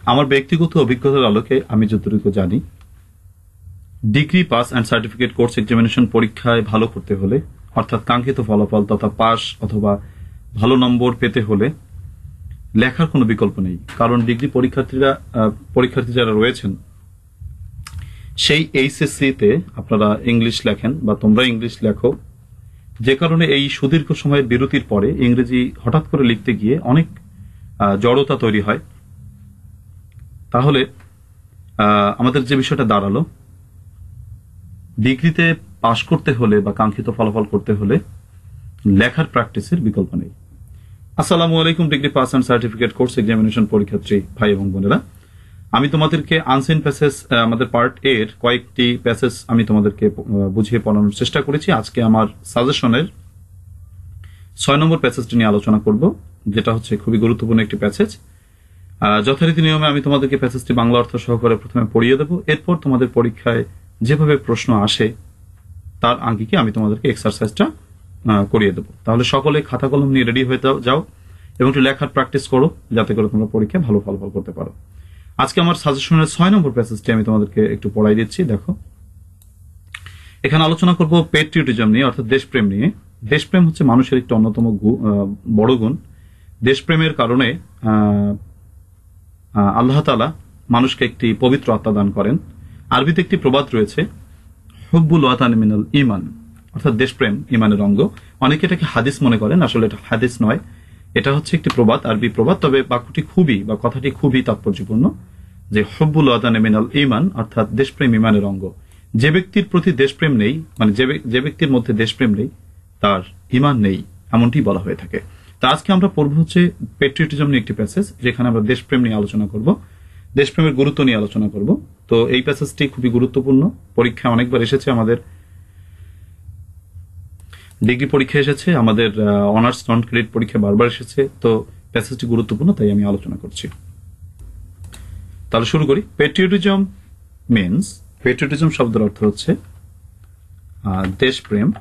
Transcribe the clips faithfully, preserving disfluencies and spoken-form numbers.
আমার ব্যক্তিগত অভিজ্ঞতার আলোকে আমি যতটুকু জানি, degree pass and certificate course examination পরীক্ষায় ভালো করতে হলে, অর্থাৎ কাঙ্ক্ষিত ফলাফল তথা পাস অথবা ভালো নম্বর পেতে হলে লেখার কোনো বিকল্প নেই। কারণ ডিগ্রি পরীক্ষার্থীরা পরীক্ষার্থী যারা রয়েছেন সেই এইচএসসিতে আপনারা ইংলিশ লেখেন বা তোমরা ইংলিশ লেখো, যে কারণে এই সুদীর্ঘ সময়ের বিরতির পরে ইংরেজি হঠাৎ করে লিখতে গিয়ে অনেক জড়তা তৈরি হয়। তাহলে আমাদের যে বিষয়টা দাঁড়ালো, ডিগ্রিতে পাশ করতে হলে বা কাঙ্ক্ষিত ফলাফল করতে হলে লেখার প্র্যাকটিসের বিকল্প নেই। আসসালামু আলাইকুম degree pass and certificate course examination পরীক্ষার্থী ভাই এবং বোনেরা, আমি তোমাদেরকে আনসিন প্যাসেজ আমাদের পার্ট এর কয়েকটি প্যাসেজ আমি তোমাদেরকে বুঝিয়ে পড়ানোর চেষ্টা করেছি। আজকে আমার সাজেশনের ছয় নম্বর প্যাসেজটি নিয়ে আলোচনা করব, যেটা হচ্ছে খুবই গুরুত্বপূর্ণ একটি প্যাসেজ। যথারীতি নিয়মে আমি তোমাদেরকে প্যাসেজটি বাংলা অর্থ সহকারে প্রথমে পড়িয়ে দেব, এরপর তোমাদের পরীক্ষায় যেভাবে প্রশ্ন আসে তার আঙ্গিকে আমি তোমাদেরকে এক্সারসাইজটা করিয়ে দেবো। তাহলে সকলে খাতা কলম নিয়ে রেডি হয়ে যাও এবং একটু লেখার প্র্যাকটিস করো, যাতে করে তোমরা পরীক্ষায় ভালো ফলাফল করতে পারো। আজকে আমার সাজেশনের ছয় নম্বর প্যাসেজটি আমি তোমাদেরকে একটু পড়াই দিচ্ছি। দেখো, এখানে আলোচনা করব পেট্রিয়টিজম নিয়ে, অর্থাৎ দেশপ্রেম নিয়ে। দেশপ্রেম হচ্ছে মানুষের একটি অন্যতম বড় গুণ। দেশপ্রেমের কারণে আল্লাহ তাআলা মানুষকে একটি পবিত্র আত্মা দান করেন। আরবিতে একটি প্রবাদ রয়েছে, হুব্বুল ওয়াতানি মিনাল ঈমান, অর্থাৎ দেশপ্রেম ঈমানের অঙ্গ। অনেকে এটাকে হাদিস মনে করেন, আসলে এটা হাদিস নয়, এটা হচ্ছে একটি প্রবাদ, আরবি প্রবাদ। তবে বাক্যটি খুবই বা কথাটি খুবই তাৎপর্যপূর্ণ, যে হুব্বুল ওয়াতানি মিনাল ঈমান, অর্থাৎ দেশপ্রেম ঈমানের অঙ্গ। যে ব্যক্তির প্রতি দেশপ্রেম নেই, মানে যে ব্যক্তির মধ্যে দেশপ্রেম নেই তার ঈমান নেই, এমনটি বলা হয়ে থাকে। তা আজকে আমরা পড়ব হচ্ছে পেট্রিয়টিজম নিয়ে একটি প্যাসেজ, যেখানে আমরা দেশপ্রেম নিয়ে আলোচনা করব, দেশপ্রেমের গুরুত্ব নিয়ে আলোচনা করব। তো এই প্যাসেজটি খুবই গুরুত্বপূর্ণ, পরীক্ষায় অনেকবার এসেছে, আমাদের ডিগ্রি পরীক্ষা এসেছে, আমাদের অনার্স নন ক্রেডিট পরীক্ষা বারবার এসেছে। তো প্যাসেজটি গুরুত্বপূর্ণ, তাই আমি আলোচনা করছি। তাহলে শুরু করি। পেট্রিয়টিজম মিন্স, পেট্রিয়টিজম শব্দের অর্থ হচ্ছে দেশপ্রেম।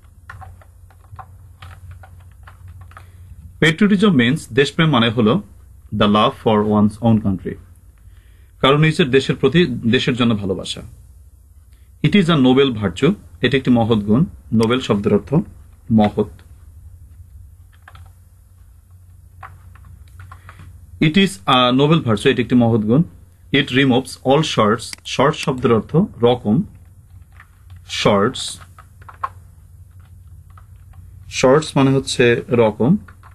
পেট্রিয়টিজম মিন্স, দেশপ্রেম মানে হলো the love for one's own country, কারণ নিজের দেশের প্রতি, দেশের জন্য ভালোবাসা। It is a noble virtue, এটি একটি মহৎ গুণ। নোবেল শব্দের অর্থ মহৎ। It is a noble virtue, এটি একটি মহৎ গুণ। It removes all sorts, sort শব্দের অর্থ রকম, শর্টস, শর্টস মানে হচ্ছে রকম।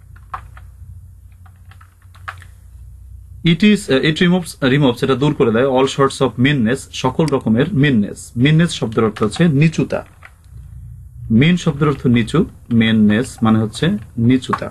It is it removes, removes এটা দূর করে দেয়, অল শর্টস অফ মিননেস, সকল রকমের মিননেস। মিননেস শব্দের অর্থ হচ্ছে নিচুতা। মিন শব্দের অর্থ নিচু, মিননেস মানে হচ্ছে নিচুতা।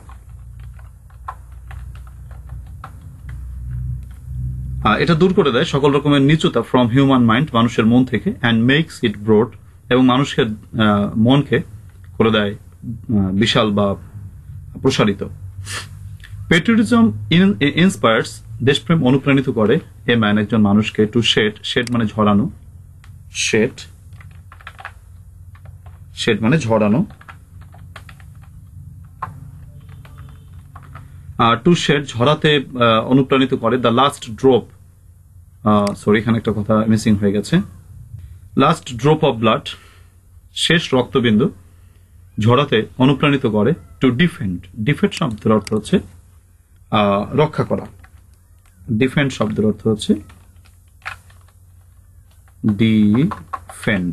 এটা দূর করে দেয় সকল রকমের নিচুতা ফ্রম হিউম্যান মাইন্ড, মানুষের মন থেকে, অ্যান্ড মেক্স ইট ব্রড, এবং মানুষের মনকে করে দেয় বিশাল বা প্রসারিত। পেট্রিয়টিজম ইন্সপায়ার্স, দেশপ্রেম অনুপ্রাণিত করে, এ ম্যান একজন মানুষকে, টু শেড, শেড মানে ঝরানো, শেড, শেড মানে ঝরানো, টু শেড ঝরাতে অনুপ্রাণিত করে। দ্য লাস্ট ড্রপ, সরি এখানে একটা কথা মিসিং হয়ে গেছে, লাস্ট ড্রপ অফ ব্লাড, শেষ রক্তবিন্দু ঝরাতে অনুপ্রাণিত করে। টু ডিফেন্ড, ডিফেন্ড শব্দের অর্থ হচ্ছে রক্ষা করা। ডিফেন্ড শব্দের অর্থ হচ্ছে ডিফেন্ড।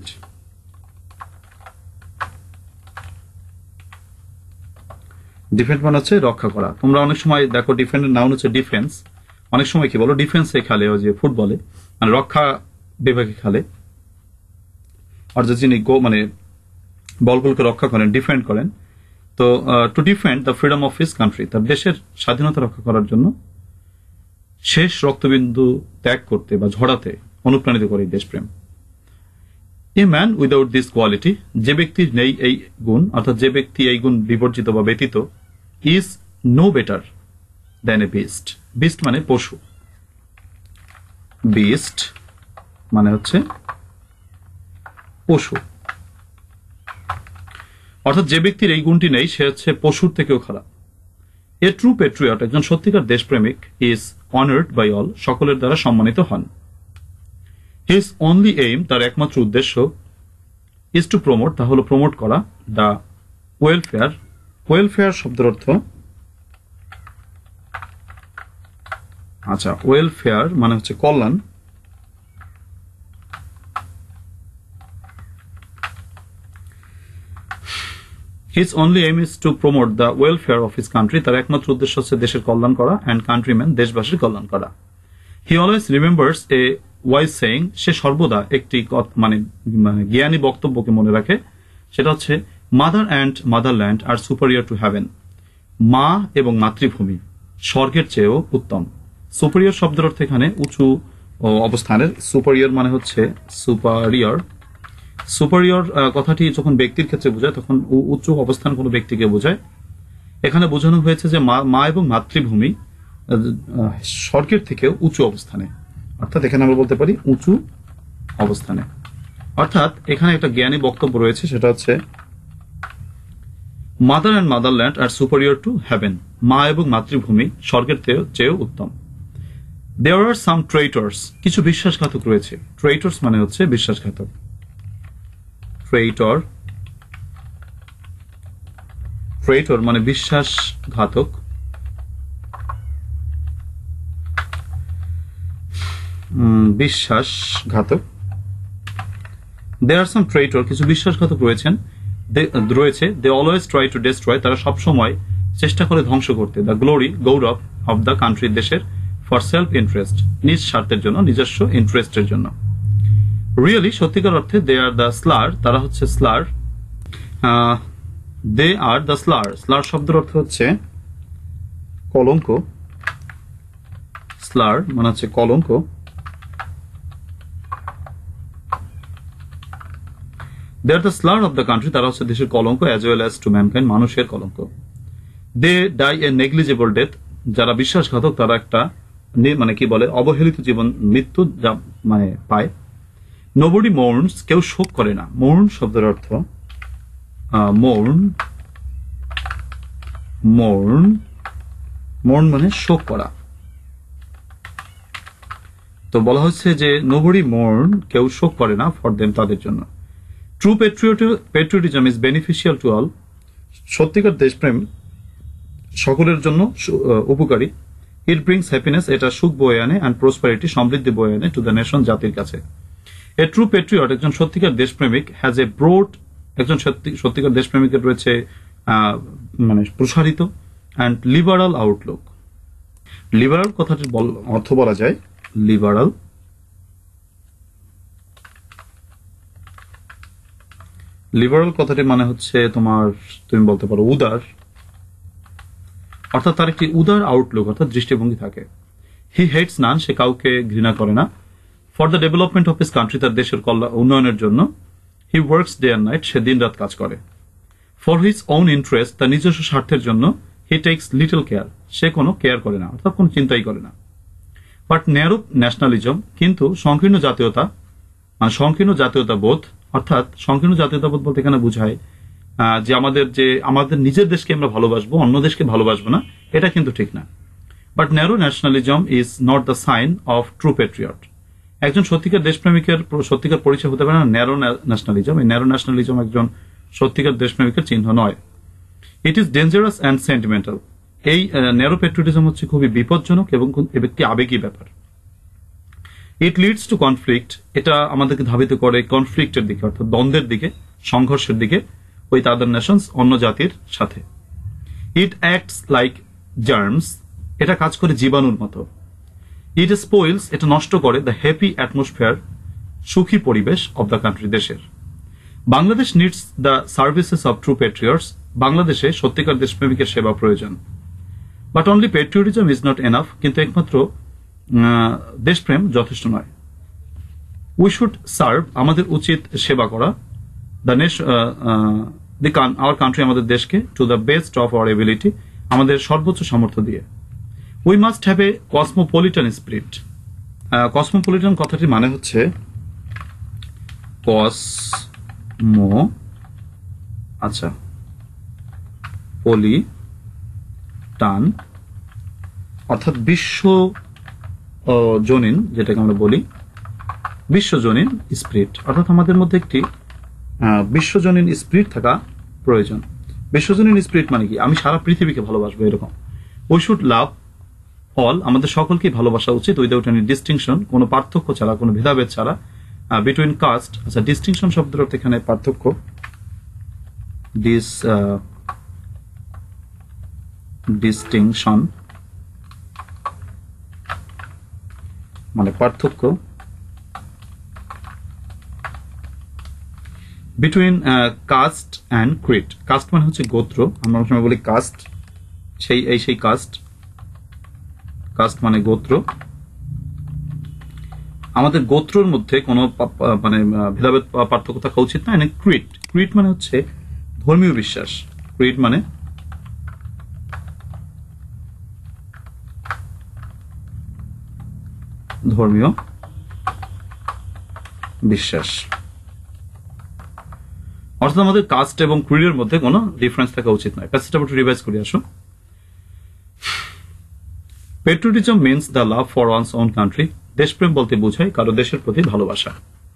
ডিফেন্ড মানে হচ্ছে রক্ষা করা। তোমরা অনেক সময় দেখো ডিফেন্ডের নাউন হচ্ছে ডিফেন্স, অনেক সময় কি বলো ডিফেন্সে খেলে, ওই যে ফুটবলে মানে রক্ষা বিভাগে খেলে, অর্থাৎ যিনি গো মানে বলগুলোকে রক্ষা করেন, ডিফেন্ড করেন। তো to defend the freedom of his country, তার দেশের স্বাধীনতা রক্ষা করার জন্য শেষ রক্তবিন্দু ত্যাগ করতে বা ঝরাতে অনুপ্রাণিত করে দেশপ্রেম। A man without this quality, যে ব্যক্তির নেই এই গুণ, অর্থাৎ যে ব্যক্তি এই গুণ বিবর্জিত বা ব্যতীত, is no better than a beast. Beast মানে পশু, বিস্ট মানে হচ্ছে পশু, অর্থাৎ যে ব্যক্তির এই গুণটি নেই সে হচ্ছে পশুর থেকেও খারাপ। এ ট্রু পেট্রিয়ট, একজন সত্যিকার দেশপ্রেমিক, ইজ honored by all, সকলের দ্বারা সম্মানিত হন। His only aim, তার একমাত্র উদ্দেশ্য, is to promote, তা হলো প্রমোট করা, the welfare, welfare শব্দের অর্থ, আচ্ছা ওয়েলফেয়ার মানে হচ্ছে কল্যাণ, His only aim is to promote the welfare of his country, তার একমাত্র উদ্দেশ্য হচ্ছে দেশের কল্যাণ করা, and countrymen, দেশবাসীর কল্যাণ করা। He always remembers a wise saying, সে সর্বদা একটি মানে মানে জ্ঞানী বক্তব্যকে মনে রাখে, সেটা হচ্ছে mother and motherland are superior to heaven, মা এবং মাতৃভূমি স্বর্গের চেয়েও উত্তম। সুপারিয়র শব্দের অর্থ এখানে উঁচু অবস্থানের, সুপারিয়র মানে হচ্ছে সুপারিয়র, সুপারিয়র কথাটি যখন ব্যক্তির ক্ষেত্রে বোঝায় তখন উচ্চ অবস্থান কোনো ব্যক্তিকে বোঝায়। এখানে বোঝানো হয়েছে যে মা এবং মাতৃভূমি স্বর্গের থেকেও উঁচু অবস্থানে, অর্থাৎ এখানে আমরা বলতে পারি উঁচু অবস্থানে। অর্থাৎ এখানে একটা জ্ঞানী বক্তব্য রয়েছে, সেটা হচ্ছে mother and motherland are superior to heaven, মা এবং মাতৃভূমি স্বর্গের চেয়েও উত্তম। দেয়ার আর সাম ট্রেইটর্স, কিছু বিশ্বাসঘাতক রয়েছে। ট্রেইটর্স মানে হচ্ছে বিশ্বাসঘাতক, ট্রেইটর, ট্রেইটর মানে বিশ্বাসঘাতক। বিশ্বাসঘাতক দেয়ার আর সাম ট্রেইটর, কিছু বিশ্বাসঘাতক রয়েছেন রয়েছে they always try to destroy, তারা সবসময় চেষ্টা করে ধ্বংস করতে, দ্য গ্লোরি, গৌরব, অব দ্য কান্ট্রি, দেশের, ফর সেলফ ইন্টারেস্ট, নিজ স্বার্থের জন্য, নিজস্ব ইন্টারেস্টের জন্য। রিয়েলি, সত্যিকার অর্থে, দে আর দ্য স্লার, তারা হচ্ছে স্লার, দে আর দ্য স্লার, স্লার শব্দের অর্থ হচ্ছে কলঙ্ক, স্লার মানে হচ্ছে কলঙ্ক। They are the slur of the country, তারা হচ্ছে দেশের কলঙ্ক, as well as to mankind, মানুষের কলঙ্ক। They die a negligible death, যারা বিশ্বাসঘাতক তারা একটা মানে কি বলে অবহেলিত জীবন, মৃত্যু যা মানে পায়। নোবডি মোর্নস, কেউ শোক করে না। মোর্ন শব্দের অর্থ মোর্ন, মোর্ন, মোর্ন মানে শোক করা। তো বলা হচ্ছে যে নোবডি মোর্ন, কেউ শোক করে না, ফর দেম, তাদের জন্য। True patriotism is beneficial to all, সত্যিকার দেশপ্রেম সকলের জন্য উপকারী। ইট ব্রিংস হ্যাপিনেস, এটা সুখ বয়ে আনে, অ্যান্ড প্রসপারিটি, সমৃদ্ধি বয়ে আনে, টু দ্য নেশন, জাতির কাছে। এ ট্রু পেট্রিয়ট, একজন সত্যিকার দেশপ্রেমিক, হ্যাজ এ ব্রড, একজন সত্যিকার দেশপ্রেমিকের রয়েছে মানে প্রসারিত অ্যান্ড লিবারাল আউটলুক। লিবারাল কথাটির অর্থ বলা যায় লিবারাল, লিবারাল কথাটি মানে হচ্ছে তোমার, তুমি বলতে পারো উদার, অর্থাৎ তার একটি উদার আউটলুক অর্থাৎ দৃষ্টিভঙ্গি থাকে। হি হেটস নান, সে কাউকে ঘৃণা করে না। For the development of his country, তার দেশের কল্যাণ উন্নয়নের জন্য। He works day and night, সে দিন রাত কাজ করে। ফর হিজ ওন ইন্টারেস্ট, তার নিজস্ব স্বার্থের জন্য। হি টেক্স লিটল কেয়ার, সে কোনো কেয়ার করে না অর্থাৎ কোনো চিন্তাই করে না। বাট ন্যারো ন্যাশনালিজম, কিন্তু সংকীর্ণ জাতীয়তা মানে সংকীর্ণ জাতীয়তা বোধ, অর্থাৎ সংকীর্ণ জাতীয়তা বোধ বলতে এখানে বোঝায় যে আমাদের যে আমাদের নিজের দেশকে আমরা ভালোবাসবো, অন্য দেশকে ভালোবাসবো না, এটা কিন্তু ঠিক না। But narrow nationalism is not the sign of true patriot, একজন সত্যিকার দেশপ্রেমিকের সত্যিকার পরিচয় হতে পারে না ন্যারো ন্যাশনালিজম। এই ন্যারো ন্যাশনালিজম একজন সত্যিকার দেশপ্রেমিকের চিহ্ন নয়। It is dangerous and sentimental, এই ন্যারো পেট্রিয়টিজম হচ্ছে খুবই বিপজ্জনক এবং একটি আবেগী ব্যাপার। ইট লিডস টু কনফ্লিক্ট, এটা আমাদেরকে ধাবিত করে কনফ্লিক্টের দিকে অর্থাৎ দ্বন্দ্বের দিকে, সংঘর্ষের দিকে উইথ আদার নেশনস, অন্য জাতির সাথে। ইট অ্যাক্টস লাইক জার্মস, এটা কাজ করে জীবাণুর মতো। ইট স্পয়েলস, এটা নষ্ট করে দ্য হ্যাপি অ্যাটমসফিয়ার, সুখী পরিবেশ অব দ্য কান্ট্রি, দেশের। Bangladesh needs the services of true patriots, বাংলাদেশে সত্যিকার দেশপ্রেমিকের সেবা প্রয়োজন। But only patriotism is not enough, কিন্তু একমাত্র দেশপ্রেম যথেষ্ট নয়। উই শুড সার্ভ, আমাদের উচিত সেবা করা, দ্য নেশ দি আওয়ার কান্ট্রি, আমাদের দেশকে, to the best of our ability, আমাদের সর্বোচ্চ সামর্থ্য দিয়ে। We must have a cosmopolitan spirit, cosmopolitan কথাটির মানে হচ্ছে কসমো, আচ্ছা পলি টান অর্থাৎ বিশ্ব জনীন, যেটাকে আমরা বলি বিশ্বজনীন স্পিরিট, অর্থাৎ আমাদের মধ্যে একটি বিশ্বজনীন স্পিরিট থাকা প্রয়োজন। বিশ্বজনীন স্পিরিট মানে কি? আমি সারা পৃথিবীকে ভালোবাসবো, এরকম। উই শুড লাভ অল, আমাদের সকলকেই ভালোবাসা উচিত, উইদাউট এনি ডিস্টিংশন, কোনো পার্থক্য ছাড়া, কোনো ভেদাভেদ ছাড়া। বিটুইন কাস্ট, আচ্ছা ডিস্টিংশন শব্দের অর্থ এখানে পার্থক্য, ডিস ডিস্টিংশন মানে পার্থক্য। Between caste and creed, caste মানে হচ্ছে গোত্র, আমরা অনেক সময় বলি কাস্ট, সেই এই সেই কাস্ট, কাস্ট মানে গোত্র। আমাদের গোত্রের মধ্যে কোনো মানে ভেদাভেদ পার্থক্য থাকা উচিত না। এনে ক্রিড, ক্রিড মানে হচ্ছে ধর্মীয় বিশ্বাস, ক্রিড মানে ধর্মীয় বিশ্বাস, অর্থাৎ আমাদের কাস্ট এবং ক্রিডের মধ্যে কোনো ডিফারেন্স থাকা উচিত নয়। প্যাসেজটা একটু রিভাইজ করে আসো। Patriotism means the love for one's own country, দেশপ্রেম বলতে বোঝায় কারো দেশের প্রতি ভালোবাসা।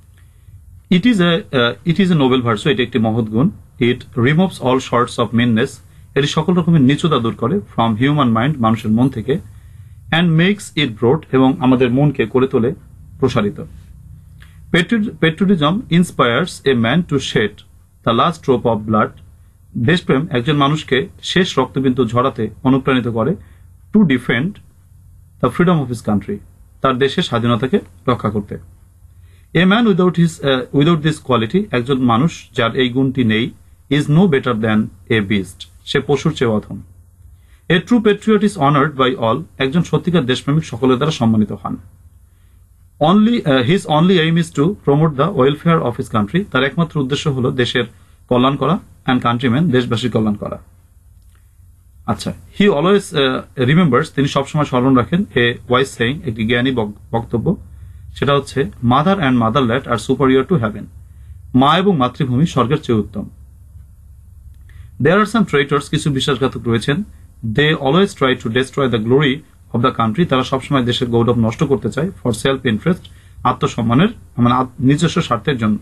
It is a it is a noble virtue, এটি একটি মহৎ গুণ। It removes all sorts of meanness, এটি সকল রকমের নিচুতা দূর করে, ফ্রম হিউম্যান মাইন্ড, মানুষের মন থেকে, অ্যান্ড মেক্স ইট ব্রড, এবং আমাদের মনকে করে তোলে প্রসারিত। Patriotism inspires a man to shed the last drop of blood, দেশপ্রেম একজন মানুষকে শেষ রক্তবিন্দু ঝরাতে অনুপ্রাণিত করে, to defend the freedom of his country, তার দেশের স্বাধীনতাকে রক্ষা করতে। A man without his without this quality, একজন মানুষ যার এই গুণটি নেই, is no better than a beast, সে পশুর চেয়ে অধম। A true patriot is honoured by all, একজন সত্যিকার দেশপ্রেমিক সকলের দ্বারা সম্মানিত হন। Only his only aim is to promote the welfare of his country, তার একমাত্র উদ্দেশ্য হলো দেশের কল্যাণ করা, অ্যান্ড কান্ট্রিম্যান, দেশবাসীর কল্যাণ করা। আচ্ছা, হি অলওয়েজ রিমেম্বার্স, তিনি সবসময় স্মরণ রাখেন, এ ওয়াইজ সেইং, একটি জ্ঞানী বক্তব্য, সেটা হচ্ছে mother and motherland are superior to heaven, মা এবং মাতৃভূমি স্বর্গের চেয়ে উত্তম। দেয়ার আর সাম ট্রেটার্স, কিছু বিশ্বাসঘাতক রয়েছেন, they always try to destroy the glory of the country, তারা সবসময় দেশের গৌরব নষ্ট করতে চায়, ফর সেলফ ইন্টারেস্ট, আত্মসম্মানের মানে নিজস্ব স্বার্থের জন্য।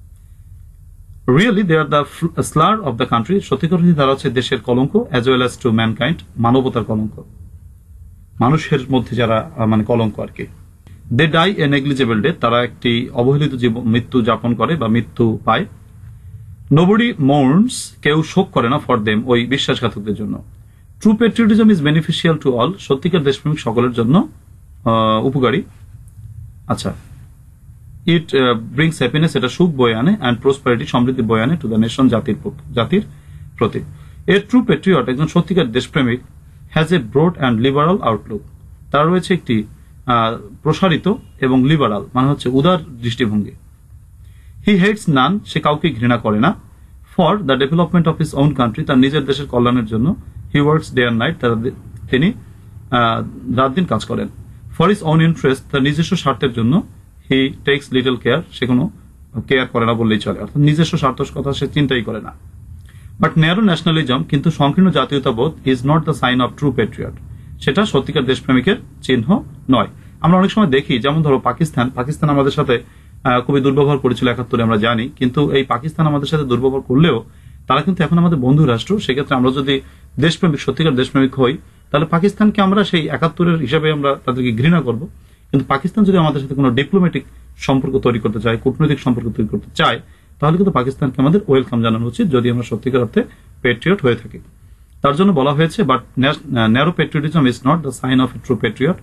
Really they are the slur of the country, সত্যিকার তারা হচ্ছে দেশের কলঙ্ক, as well as to mankind, মানবতার কলঙ্ক, মানুষের মধ্যে যারা মানে কলঙ্ক আর কি। They die a negligible death, তারা একটি অবহেলিত মৃত্যু যাপন করে বা মৃত্যু পায়। নোবডি মোর্নস, কেউ শোক করে না, ফর দেম, ওই বিশ্বাসঘাতকদের জন্য। True patriotism is beneficial to all, সত্যিকার দেশপ্রেমিক সকলের জন্য উপকারী। আচ্ছা, ইট ব্রিংস হ্যাপিনেস, এটা সুখ বয়ে আনে, অ্যান্ড প্রসপারিটি, সমৃদ্ধি বয়ে আনে, টু দ্য নেশন, জাতির জাতির প্রতি। এ ট্রু পেট্রিয়ট, একজন সত্যিকার দেশপ্রেমিক, has a broad and liberal outlook, তার রয়েছে একটি প্রসারিত এবং লিবারাল মানে হচ্ছে উদার দৃষ্টিভঙ্গি। হি হেটস নান, সে কাউকে ঘৃণা করে না। For the development of his own country, তার নিজের দেশের কল্যাণের জন্য, he works day and night, তিনি রাত দিন কাজ করেন। ফর হিজ ওন ইন্টারেস্ট, তার নিজস্ব স্বার্থের জন্য, হি টেক্স লিটল কেয়ার, সে কোনো কেয়ার করে না বললেই চলে, অর্থাৎ নিজস্ব স্বার্থ কথা সে চিন্তাই করে না। বাট ন্যারো ন্যাশনালিজম, কিন্তু সংকীর্ণ জাতীয়তাবোধ, is not the sign of true patriot, সেটা সত্যিকার দেশপ্রেমিকের চিহ্ন নয়। আমরা অনেক সময় দেখি, যেমন ধরো পাকিস্তান, পাকিস্তান আমাদের সাথে খুবই দুর্ব্যবহার করেছিল একাত্তরে, আমরা জানি, কিন্তু এই পাকিস্তান আমাদের সাথে দুর্ব্যবহার করলেও তারা কিন্তু এখন আমাদের বন্ধু রাষ্ট্র। সেক্ষেত্রে আমরা যদি দেশপ্রেমিক, সত্যিকার দেশপ্রেমিক হই, তাহলে পাকিস্তানকে আমরা সেই একাত্তরের হিসাবে আমরা তাদেরকে ঘৃণা করব। কিন্তু পাকিস্তান যদি আমাদের সাথে কোনো ডিপ্লোম্যাটিক সম্পর্ক তৈরি করতে চায়, কূটনৈতিক সম্পর্ক তৈরি করতে চায়, তাহলে কিন্তু পাকিস্তানকে আমাদের ওয়েলকাম জানানো উচিত, যদি আমরা সত্যিকার অর্থে পেট্রিয়ট হয়ে থাকি। তার জন্য বলা হয়েছে, but narrow patriotism is not the sign of a true patriot,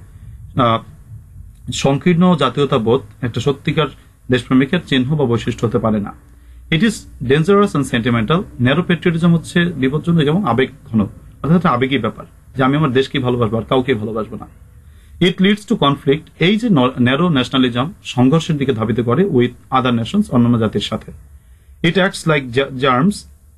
সংকীর্ণ জাতীয়তাবোধ একটা সত্যিকার দেশপ্রেমিকের চিহ্ন বা বৈশিষ্ট্য হতে পারে না। It is dangerous and sentimental, narrow patriotism হচ্ছে বিপজ্জনক এবং আবেগ ঘন, অর্থাৎ আবেগী ব্যাপার, যে আমি আমার দেশকে ভালোবাসবো আর কাউকে ভালোবাসবো না। ইট লিডস টু কনফ্লিক্ট, এই যে ন্যারো ন্যাশনালিজম সংঘর্ষের দিকে ধাবিত করে উইথ আদার নেশনস, অন্যান্য জাতির সাথে। ইট অ্যাক্টস লাইক জার্মস,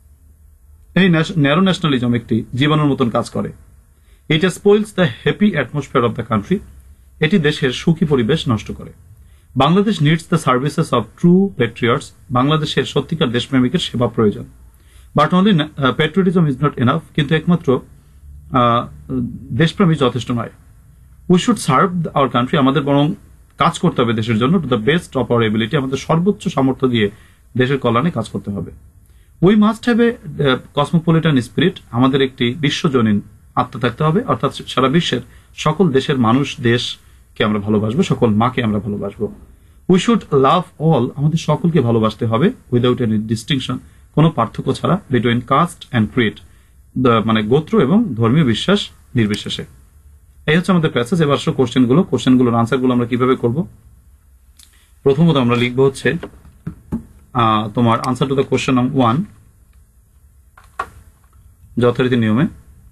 এই ন্যারো ন্যাশনালিজম একটি জীবাণুর মতন কাজ করে। It spoils the happy atmosphere of the country, এটি দেশের সুখী পরিবেশ নষ্ট করে। Bangladesh needs the services of true patriots, বাংলাদেশের সত্যিকার দেশপ্রেমিকের সেবা প্রয়োজন। But only patriotism is not enough, কিন্তু একমাত্র দেশপ্রেমী যথেষ্ট নয়। We should serve our country, আমাদের বরং কাজ করতে হবে দেশের জন্য, to the best of our ability, আমাদের সর্বোচ্চ সামর্থ্য দিয়ে দেশের কল্যাণে কাজ করতে হবে। We must have a cosmopolitan spirit, আমাদের একটি বিশ্বজনীন আত্মা থাকতে হবে, অর্থাৎ সারা বিশ্বের সকল দেশের মানুষ, দেশকে আমরা ভালোবাসবো, সকল মাকে আমরা ভালোবাসবো। উই শুড লাভ অল, আমাদের সকলকে ভালোবাসতে হবে, উইদাউট এনি ডিস্টিংশন, কোনো পার্থক্য ছাড়া, বিটুইন কাস্ট অ্যান্ড ক্রিড, মানে গোত্র এবং ধর্মীয় বিশ্বাস নির্বিশেষে। এই হচ্ছে আমাদের প্যাসেজ। এবার আসলে কোশ্চেনগুলো, কোশ্চেনগুলোর আনসারগুলো আমরা কিভাবে করব। প্রথমত আমরা লিখবো হচ্ছে তোমার answer to the question number one যথারীতি নিয়মে।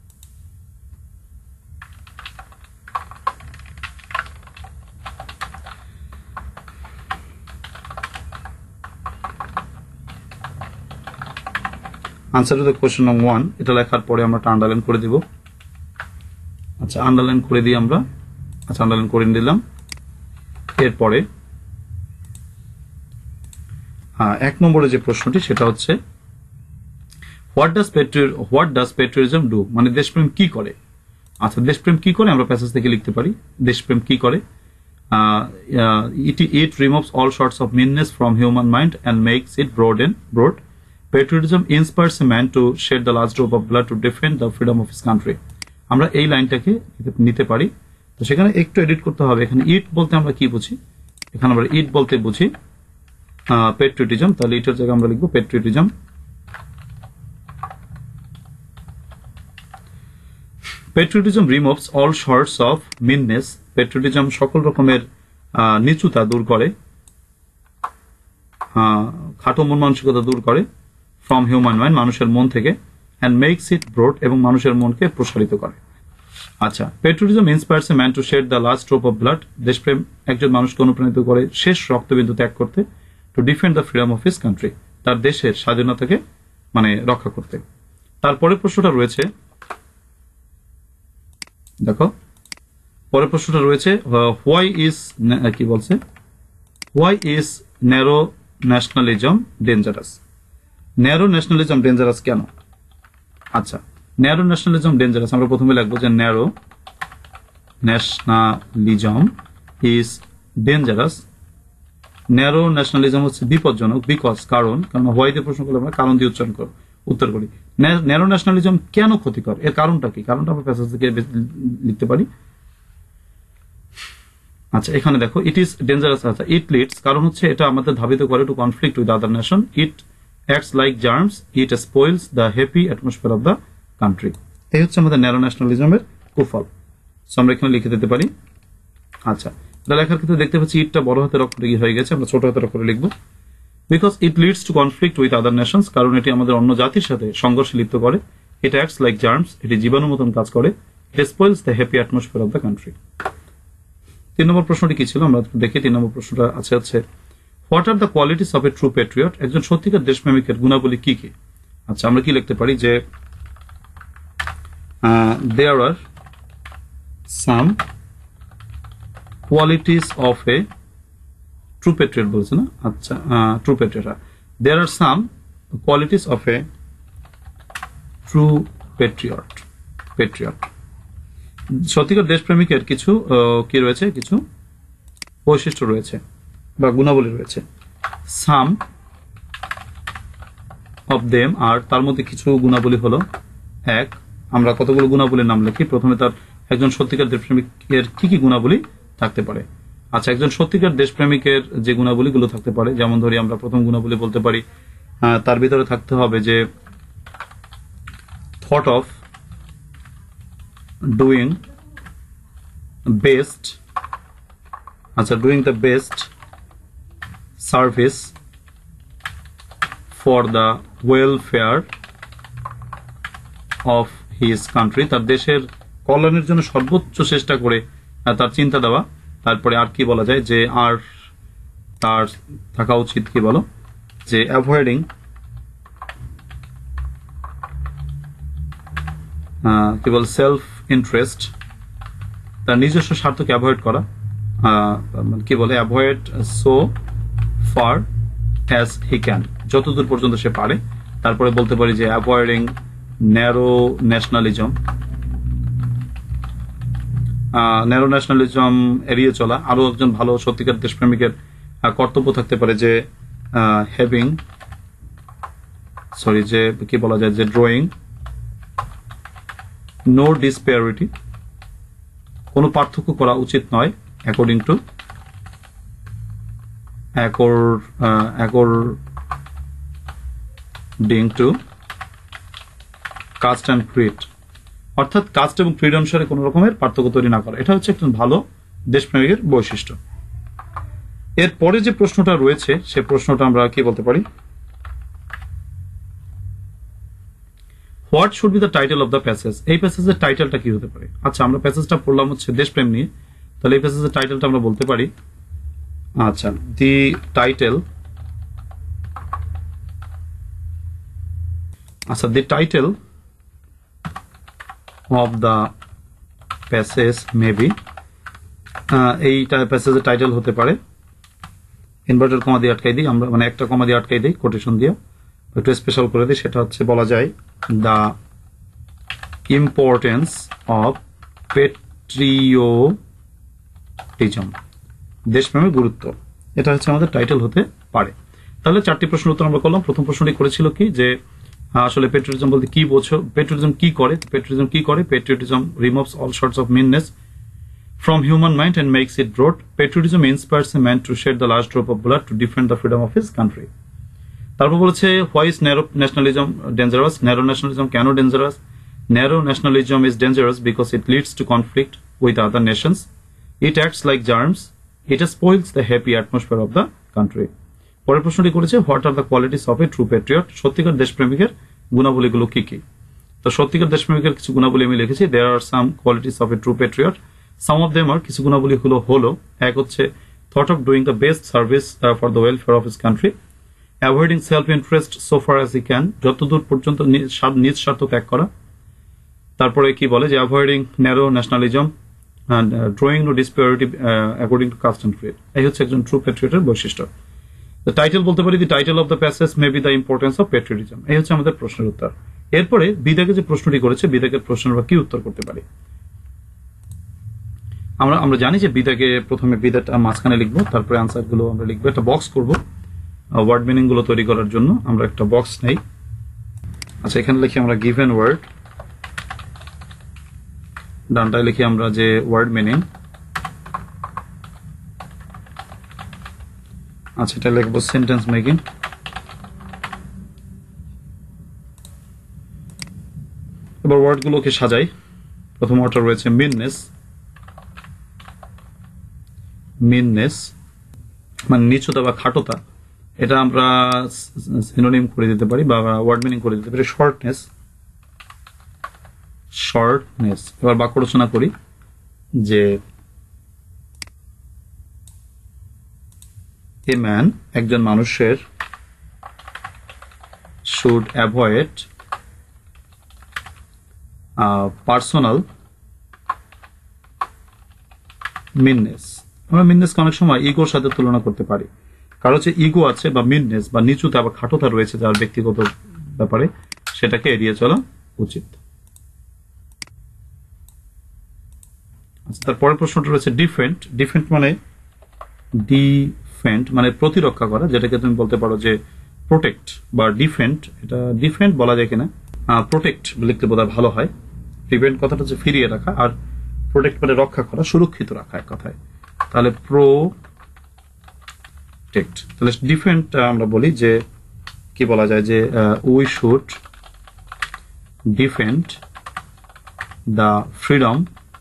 Answer to the question number one এটা লেখার পরে আমরা আন্ডারলাইন করে দিব। আচ্ছা, আন্ডারলাইন করে দিই আমরা। আচ্ছা, আন্ডারলাইন করে দিলাম। এরপরে এক নম্বরে যে প্রশ্নটি সেটা হচ্ছে what does patriot what does patriotism do, মানে দেশপ্রেম কি করে। আচ্ছা, দেশপ্রেম কি করে আমরা প্যাসেজ থেকে লিখতে পারি। দেশপ্রেম কি করে, it it removes all sorts of meanness from human mind and makes it broad and broad. Patriotism inspires a man to shed the last drop of blood to defend the freedom of his country. আমরা এই লাইনটাকে নিতে পারি। তো সেখানে একটু edit করতে হবে। এখানে ইট বলতে আমরা কি বুঝি, এখানে আমরা ইট বলতে বুঝি পেট্রিয়টিজম, তাহলে ইটের জায়গায় আমরা লিখবো patriotism. Patriotism removes all sorts of meanness, patriotism সকল রকমের নিচুতা দূর করে, খাটো মন মানসিকতা দূর করে, ফ্রম হিউম্যান মাইন্ড, মানুষের মন থেকে, অ্যান্ড মেক্স ইট ব্রড, এবং মানুষের মনকে প্রসারিত করে। আচ্ছা, patriotism inspires a man to shed the last drop of blood, দেশপ্রেম একজন মানুষকে অনুপ্রাণিত করে শেষ রক্তবিন্দু ত্যাগ করতে, to defend the freedom of his country, তার দেশের স্বাধীনতাকে মানে রক্ষা করতে। তারপরে প্রশ্নটা রয়েছে, দেখো পরের প্রশ্নটা রয়েছে হোয়াই ইজ, কি বলছে, why is narrow nationalism dangerous, narrow nationalism dangerous কেন। আচ্ছা, ন্যারো ন্যাশনালিজম ডেঞ্জারাস আমরা প্রথমে লিখবো যে narrow nationalism is dangerous, narrow nationalism হচ্ছে বিপজ্জনক, বিকজ কারণ, কারণ হোয়াই দিয়ে প্রশ্ন করলে আমরা কারণ দিয়ে উচ্চারণ করব, উত্তর করি। ন্যারো ন্যাশনালিজম কেন ক্ষতিকর, এর কারণটা কি, কারণটা আমরা প্যাসেজ থেকে লিখতে পারি। আচ্ছা, এখানে দেখো ইট ইজ ডেঞ্জারাস, আচ্ছা ইট লিডস, কারণ হচ্ছে এটা আমাদের ধাবিত করে to conflict with other nation, it acts like germs, it spoils the happy atmosphere of the country. এই হচ্ছে আমাদের ন্যারো ন্যাশনালিজমের কুফল। সো আমরা এখানে লিখে দিতে পারি। আচ্ছা, এটা লেখার ক্ষেত্রে দেখতে পাচ্ছি ইটটা বড় হাতের অক্ষরে কি হয়ে গেছে, আমরা ছোট হাতের অক্ষরে লিখবো। Because it leads to conflict with other nations, কারণ এটি আমাদের অন্য জাতির সাথে সংঘর্ষে লিপ্ত করে। ইট অ্যাক্টস লাইক জার্মস, এটি জীবাণুর মতন কাজ করে। It spoils the happy atmosphere of the country. তিন নম্বর প্রশ্নটি কি ছিল আমরা দেখি। তিন নম্বর প্রশ্নটা আছে হচ্ছে what are the qualities of a true patriot, একজন সত্যিকার দেশপ্রেমিকের গুণাবলী কি কি। আচ্ছা, আমরা কি লিখতে পারি যে there are some qualities of a true patriot বলছে না। আচ্ছা, true patriot, there are some qualities of a true patriot patriot সত্যিকার দেশপ্রেমিকের কিছু কি রয়েছে, কিছু বৈশিষ্ট্য রয়েছে বা গুণাবলী রয়েছে। সাম অফ দেম, আর তার মধ্যে কিছু গুণাবলী হলো, এক, আমরা কতগুলো গুণাবলীর নাম লিখি। প্রথমে তার একজন সত্যিকার দেশপ্রেমিকের কি কি গুণাবলী থাকতে পারে। আচ্ছা, একজন সত্যিকার দেশপ্রেমিকের যে গুণাবলীগুলো থাকতে পারে, যেমন ধরি আমরা প্রথম গুণাবলী বলতে পারি তার ভিতরে থাকতে হবে যে থট অফ ডুইং বেস্ট, আচ্ছা doing the best service for the welfare of his country, তার দেশের কল্যাণের জন্য সর্বোচ্চ চেষ্টা করে তার চিন্তা দেওয়া। তারপরে আর কি বলা যায় যে আর তার থাকা উচিত কি বলো যে অ্যাভয়েডিং কি বল সেলফ ইন্টারেস্ট, তার নিজস্ব স্বার্থকে অ্যাভয়েড করা, কি বলে avoid so far as he can, যতদূর পর্যন্ত সে পারে। তারপরে বলতে পারি যে avoiding narrow nationalism, narrow nationalism এড়িয়ে চলা। আরো একজন ভালো সত্যিকার দেশপ্রেমিকের কর্তব্য থাকতে পারে যে হ্যাভিং সরি যে কি বলা যায় যে ড্রয়িং নো ডিসপ্যারিটি, কোনো পার্থক্য করা উচিত নয় according to according to caste and creed, অর্থাৎ কাস্ট এবং ক্রিড অনুসারে কোন রকমের পার্থক্য তৈরি না করা। এটা হচ্ছে একজন ভালো দেশপ্রেমিকের বৈশিষ্ট্য। এরপরে যে প্রশ্নটা রয়েছে সে প্রশ্নটা আমরা কি বলতে পারি, what should be the title of the passage. এই প্যাসেজের টাইটেলটা কি হতে পারে? আচ্ছা, আমরা প্যাসেজটা পড়লাম হচ্ছে দেশপ্রেম নিয়ে, তাহলে এই প্যাসেজের টাইটেলটা আমরা বলতে পারি, আচ্ছা, দি টাইটেল আচ্ছা the title of the passage may be, এইটা প্যাসেজের টাইটেল হতে পারে, ইনভার্টেড কমা দিয়ে আটকাই দিই আমরা, মানে একটা কমা দিয়ে আটকাই দিই কোটেশন দিয়ে, একটু স্পেশাল করে দিই, সেটা হচ্ছে বলা যায় দ্য ইম্পর্টেন্স অফ পেট্রিয়টিজম, দেশপ্রেমের গুরুত্ব। এটা হচ্ছে আমাদের টাইটেল হতে পারে। তাহলে চারটি প্রশ্নের উত্তর আমরা করলাম। প্রথম প্রশ্নটি করেছিল কি যে আসলে পেট্রিয়টিজম বলতে কি বোঝো, পেট্রিয়টিজম কি করে, পেট্রিয়টিজম কি করে patriotism removes all sorts of meanness from human mind and makes it broad. Patriotism inspires a man to shed the last drop of blood to defend the freedom of his country. তারপর বলেছে why is narrow nationalism dangerous? Narrow nationalism কেন dangerous? Narrow nationalism is dangerous because it leads to conflict with other nations. It acts like germs. It spoils the happy atmosphere of the country. পরের প্রশ্নটি করেছে what are the qualities of a true patriot? সত্যিকার দেশপ্রেমিকের গুণাবলীগুলো কি কি? তো সত্যিকার দেশপ্রেমিকের কিছু গুণাবলী আমি লিখেছি, there are some qualities of a true patriot. Some of them are, কিছু গুণাবলী হলো হলো এক হচ্ছে thought of doing the best service uh, for the welfare of his country, avoiding self interest so far as he can, যতদূর পর্যন্ত নিজ স্বার্থ ত্যাগ করা। তারপরে কি বলে যে avoiding narrow nationalism and uh, drawing no disparity uh, according to caste and creed। এই হচ্ছে একজন ট্রু প্যাট্রিয়টের বৈশিষ্ট্য। The title বলতে পারি the title of the passage may be the importance of patriotism। এই হচ্ছে আমাদের প্রশ্নের উত্তর। এরপরে বিদাকে যে প্রশ্নটি করেছে, বিদাকের প্রশ্নের আমরা কি উত্তর করতে পারি? আমরা আমরা জানি যে বিদাকে প্রথমে বিদাটা মাঝখানে লিখবো, তারপরে আনসার গুলো আমরা লিখবো, একটা বক্স করব ওয়ার্ড মিনিং গুলো তৈরি করার জন্য। আমরা একটা বক্স নেই, আচ্ছা এখানে লিখি আমরা গিভেন ওয়ার্ড, ডানটায় লিখি আমরা যে ওয়ার্ড মিনিং, আচ্ছা এটা লিখবো সেন্টেন্স মেকিং। এবার ওয়ার্ড গুলোকে সাজাই। প্রথম ওয়ার্ডটা রয়েছে মিননেস, মিননেস মানে নিচুতা বা খাটোতা, এটা আমরা সিনোনিম করে দিতে পারি বা ওয়ার্ড মিনিং করে দিতে পারি শর্টনেস, শর্টনেস। এবার বাক্য রচনা করি যে এ ম্যান, একজন মানুষের, শুড অ্যাভয়েড পার্সোনাল মিননেস। আমরা মিননেসকে অনেক সময় ইগোর সাথে তুলনা করতে পারি, কারো যে ইগো আছে বা মিননেস বা নিচুতা বা খাটোতা রয়েছে যার ব্যক্তিগত ব্যাপারে, সেটাকে এড়িয়ে চলা উচিত। আচ্ছা, তারপরের প্রশ্নটা রয়েছে ডিফেন্ড। ডিফেন্ড মানে ডিফেন্ড মানে প্রতিরক্ষা করা, যেটাকে তুমি বলতে পারো যে প্রোটেক্ট বা ডিফেন্ড। এটা ডিফেন্ড বলা যায় কিনা, প্রোটেক্ট লিখতে বোধহয় ভালো হয়। ডিফেন্ড কথাটা হচ্ছে ফিরিয়ে রাখা, আর প্রোটেক্ট মানে রক্ষা করা, সুরক্ষিত রাখা এক কথায়। তাহলে প্রোটেক্ট, তাহলে ডিফেন্ড আমরা বলি যে কি বলা যায় যে we should defend the freedom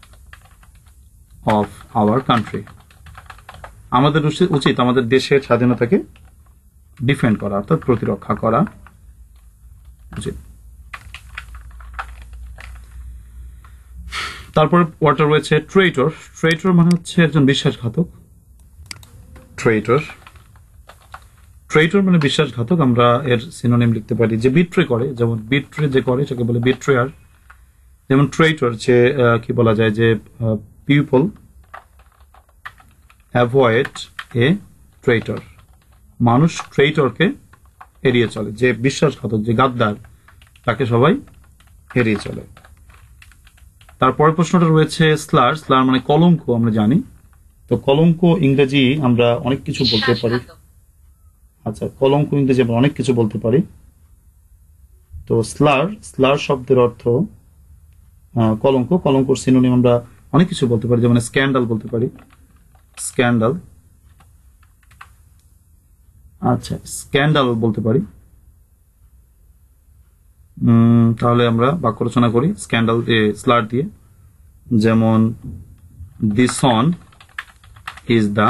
of our country. আমাদের উচিত আমাদের দেশের স্বাধীনতাকে ডিফেন্ড করা, অর্থাৎ প্রতিরক্ষা করা উচিত। তারপর ওয়ার্ডটা রয়েছে ট্রেইটর। ট্রেইটর মানে হচ্ছে একজন বিশ্বাসঘাতক। ট্রেইটর ট্রেইটর মানে বিশ্বাসঘাতক। আমরা এর সিনোনিম লিখতে পারি যে বিট্রে করে, যেমন বিট্রে যে করে সেকে বলে বিট্রেয়ার। যেমন ট্রেইটর যে কি বলা যায় যে পিপল অ্যাভয়েড এ ট্রেইটর, মানুষ ট্রেইটরকে এড়িয়ে চলে, যে বিশ্বাসঘাতক যে গাদ্দার তাকে সবাই এড়িয়ে চলে। তারপরের প্রশ্নটা রয়েছে স্লার। স্লার মানে কলঙ্ক, আমরা জানি। তো কলঙ্ক ইংরেজি আমরা অনেক কিছু বলতে পারি। আচ্ছা, কলঙ্ক ইংরেজি আমরা অনেক কিছু বলতে পারি। তো স্লার, স্লার শব্দের অর্থ কলঙ্ক। কলঙ্কর সিনোনিম আমরা অনেক কিছু বলতে পারি, যেমন স্ক্যান্ডাল বলতে পারি, স্ক্যান্ডাল। আচ্ছা, স্ক্যান্ডাল বলতে পারি। তাহলে আমরা বাক্য রচনা করি স্ক্যান্ডাল স্লার দিয়ে, যেমন the son is the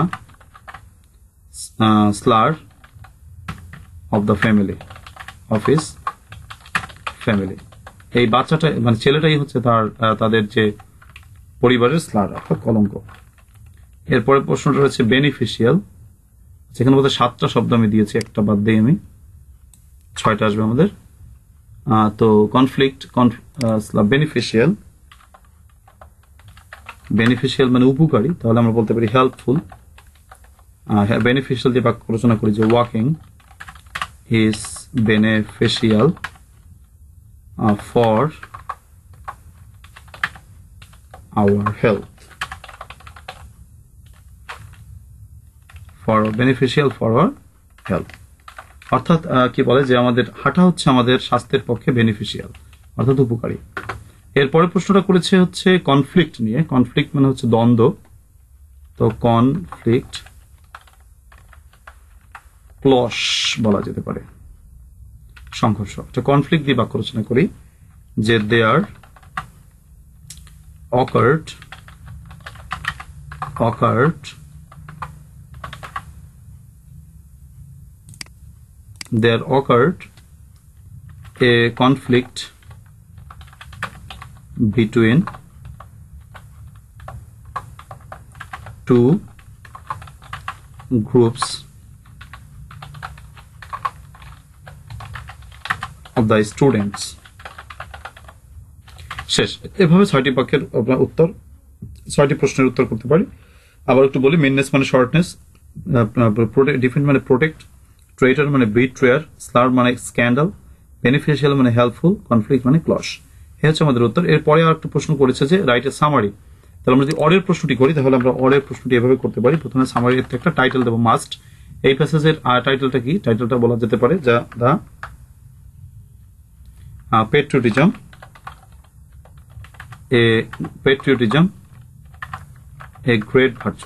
slur of the family, of his family. এই বাচ্চাটা মানে ছেলেটাই হচ্ছে তার তাদের যে পরিবারের স্লার, অর্থাৎ কলঙ্ক। এরপরে প্রশ্নটা রয়েছে বেনিফিশিয়াল। সেখানে বোধহয় সাতটা শব্দ আমি দিয়েছি, একটা বাদ দিই আমি, ছয়টা আসবে আমাদের। তো কনফ্লিক্ট, বেনিফিশিয়াল, বেনিফিশিয়াল মানে উপকারী, তাহলে আমরা বলতে পারি হেল্পফুল। বেনিফিশিয়াল দিয়ে বাক্য রচনা করি যে walking is beneficial for our health, for beneficial for our health. অর্থাৎ কি বলে যে আমাদের হাঁটা হচ্ছে আমাদের স্বাস্থ্যের পক্ষে বেনিফিশিয়াল, অর্থাৎ উপকারী। এরপরে প্রশ্নটা করেছে হচ্ছে কনফ্লিক্ট নিয়ে। কনফ্লিক্ট মানে হচ্ছে দ্বন্দ্ব। তো কনফ্লিক্ট ক্লশ বলা যেতে পারে, সংঘর্ষ। একটা কনফ্লিক্ট দিয়ে বাক্য রচনা করি যে there occurred occurred there occurred a conflict between two groups of the students. শেষ। এভাবে ছয়টি বাক্যের উত্তর, ছয়টি প্রশ্নের উত্তর করতে পারি। আবার একটু বলি, মেননেস মানে শর্টনেস, ডিফেন্ড মানে প্রোটেক্ট, ট্রেটার মানে বিট্রেয়ার, স্লার মানে স্ক্যান্ডাল, বেনিফিশিয়াল মানে হেল্পফুল, কনফ্লিক্ট মানে ক্লশ। এই হচ্ছে আমাদের উত্তর। এরপরে আর একটা প্রশ্ন করেছে যে রাইট এ সামারি। তাহলে আমরা যদি অরের প্রশ্নটি করি তাহলে আমরা অরের প্রশ্নটি এভাবে করতে পারি। প্রথমে সামারি একটা টাইটেল দেবো, মাস্ট। এই প্যাসেজের টাইটেলটা কি? টাইটেলটা বলা যেতে পারে যা the patriotism a patriotism a great virtue,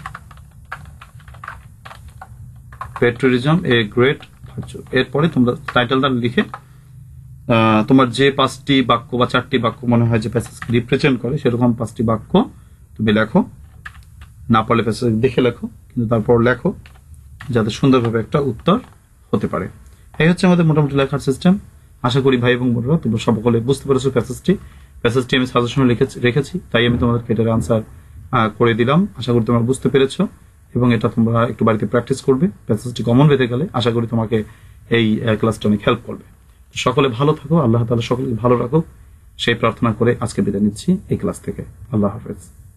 patriotism a great virtue. এরপরে তোমরা টাইটেলটা লিখে তোমার যে পাঁচটি বাক্য বা চারটি বাক্য মনে হয় যে প্যাসেজকে রিপ্রেজেন্ট করে সেরকম পাঁচটি বাক্য তুমি লেখো। না পারলে প্যাসেজ দেখে লেখো, কিন্তু তারপর লেখো যাতে সুন্দরভাবে একটা উত্তর হতে পারে। এই হচ্ছে আমাদের মোটামুটি লেখার সিস্টেম। আশা করি ভাই এবং বোনরা তোমরা সকলে বুঝতে পেরেছো প্যাসেজটি। প্যাসেজটি আমি সাজেশনে রেখেছি, তাই আমি তোমাদেরকে এটার আনসার করে দিলাম। আশা করি তোমরা বুঝতে পেরেছো এবং এটা তোমরা একটু বাড়িতে প্র্যাকটিস করবে। প্যাসেজটি কমন পেতে গেলে আশা করি তোমাকে এই ক্লাসটা অনেক হেল্প করবে। সকলে ভালো থাকো, আল্লাহ তাআলা সকলকে ভালো রাখো সেই প্রার্থনা করে আজকে বিদায় নিচ্ছি এই ক্লাস থেকে। আল্লাহ হাফেজ।